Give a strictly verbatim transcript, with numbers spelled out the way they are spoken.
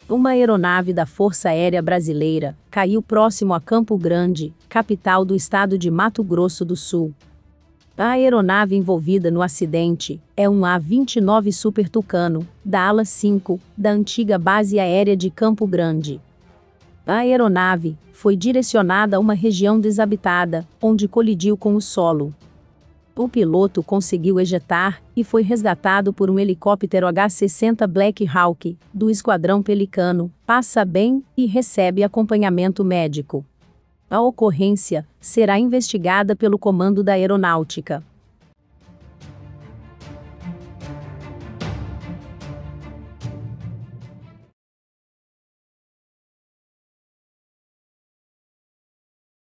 Uma aeronave da Força Aérea Brasileira caiu próximo a Campo Grande, capital do estado de Mato Grosso do Sul. A aeronave envolvida no acidente é um A vinte e nove Super Tucano, da ala cinco, da antiga base aérea de Campo Grande. A aeronave foi direcionada a uma região desabitada, onde colidiu com o solo. O piloto conseguiu ejetar e foi resgatado por um helicóptero H sessenta Black Hawk, do Esquadrão Pelicano, passa bem e recebe acompanhamento médico. A ocorrência será investigada pelo Comando da Aeronáutica.